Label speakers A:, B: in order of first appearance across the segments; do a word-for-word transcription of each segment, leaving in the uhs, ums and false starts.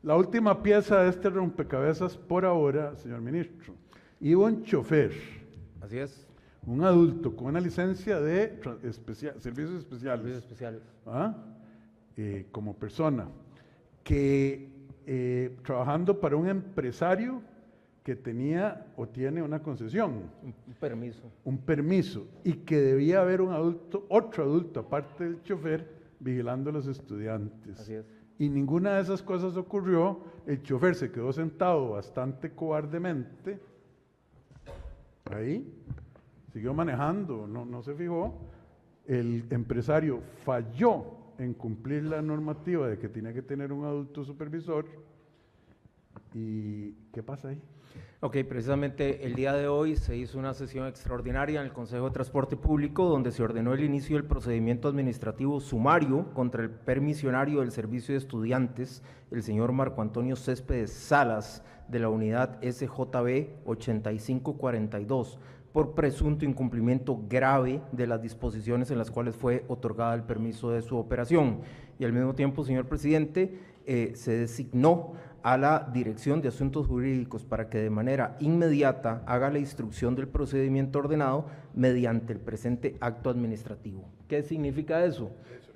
A: La última pieza de este rompecabezas por ahora, señor ministro, iba un chofer.
B: Así es.
A: Un adulto con una licencia de especia servicios especiales.
B: Servicios especiales.
A: ¿Ah? Eh, como persona, que eh, trabajando para un empresario que tenía o tiene una concesión.
B: Un permiso.
A: Un permiso. Y que debía haber un adulto, otro adulto, aparte del chofer, vigilando a los estudiantes.
B: Así es.
A: Y ninguna de esas cosas ocurrió. El chofer se quedó sentado bastante cobardemente. Ahí. Siguió manejando, no, no se fijó. El empresario falló en cumplir la normativa de que tenía que tener un adulto supervisor. ¿Y qué pasa ahí?
B: Ok, precisamente el día de hoy se hizo una sesión extraordinaria en el Consejo de Transporte Público donde se ordenó el inicio del procedimiento administrativo sumario contra el permisionario del Servicio de Estudiantes, el señor Marco Antonio Céspedes Salas, de la unidad S J B ochenta y cinco cuarenta y dos, por presunto incumplimiento grave de las disposiciones en las cuales fue otorgada el permiso de su operación. Y al mismo tiempo, señor presidente, eh, se designó a la Dirección de Asuntos Jurídicos para que de manera inmediata haga la instrucción del procedimiento ordenado mediante el presente acto administrativo. ¿Qué significa eso?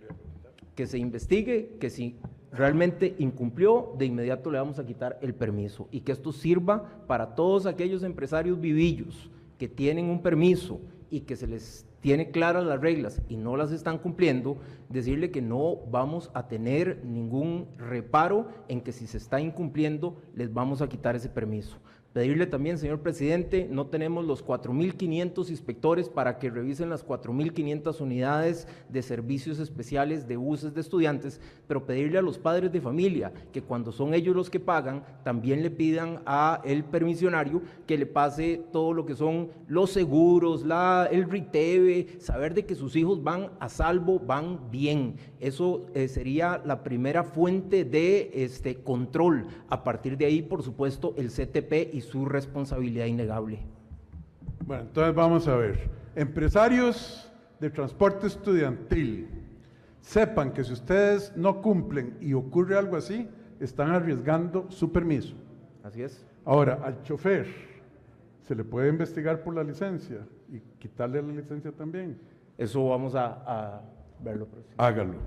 B: Que se investigue, que si realmente incumplió, de inmediato le vamos a quitar el permiso y que esto sirva para todos aquellos empresarios vivillos que tienen un permiso y que se les tiene claras las reglas y no las están cumpliendo, decirle que no vamos a tener ningún reparo en que si se está incumpliendo les vamos a quitar ese permiso. Pedirle también, señor presidente, no tenemos los cuatro mil quinientos inspectores para que revisen las cuatro mil quinientas unidades de servicios especiales de buses de estudiantes, pero pedirle a los padres de familia que cuando son ellos los que pagan, también le pidan a el permisionario que le pase todo lo que son los seguros, la, el RITEVE, saber de que sus hijos van a salvo, van bien. Eso eh, sería la primera fuente de este, control. A partir de ahí, por supuesto, el C T P y su responsabilidad innegable.
A: Bueno, entonces vamos a ver. Empresarios de transporte estudiantil, sepan que si ustedes no cumplen y ocurre algo así, están arriesgando su permiso.
B: Así es.
A: Ahora, al chofer, ¿se le puede investigar por la licencia y quitarle la licencia también?
B: Eso vamos a, a verlo.
A: Hágalo.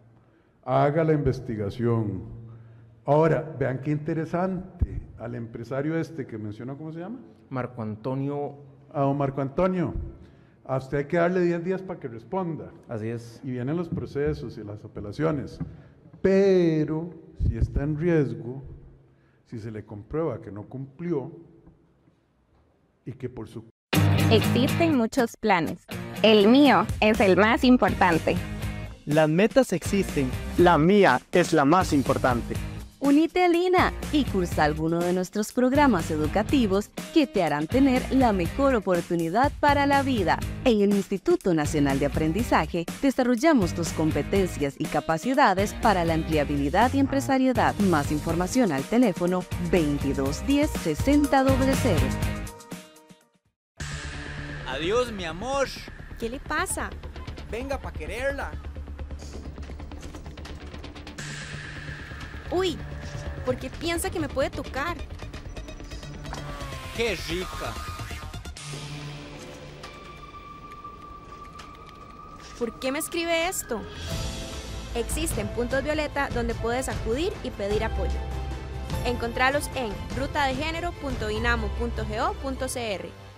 A: Haga la investigación. Ahora, vean qué interesante, al empresario este que mencionó, ¿cómo se llama?
B: Marco Antonio.
A: A don Marco Antonio, a usted hay que darle diez días para que responda.
B: Así es.
A: Y vienen los procesos y las apelaciones. Pero, si está en riesgo, si se le comprueba que no cumplió y que por su...
C: Existen muchos planes. El mío es el más importante.
D: Las metas existen. La mía es la más importante.
E: Unite a Lina y cursa alguno de nuestros programas educativos que te harán tener la mejor oportunidad para la vida. En el Instituto Nacional de Aprendizaje desarrollamos tus competencias y capacidades para la empleabilidad y empresariedad. Más información al teléfono veintidós diez sesenta cero.
F: Adiós, mi amor.
G: ¿Qué le pasa?
F: Venga pa' quererla.
G: Uy, ¿por qué piensa que me puede tocar?
F: ¡Qué rica!
G: ¿Por qué me escribe esto? Existen puntos violeta donde puedes acudir y pedir apoyo. Encontralos en ruta de género punto inamo punto go punto c r.